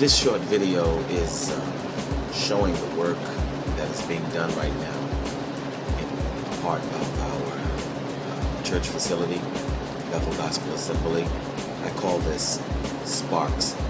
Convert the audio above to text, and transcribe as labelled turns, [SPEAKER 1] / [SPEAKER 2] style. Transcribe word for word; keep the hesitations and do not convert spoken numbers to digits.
[SPEAKER 1] This short video is um, showing the work that is being done right now in part of our uh, church facility, Bethel Gospel Assembly. I call this Sparks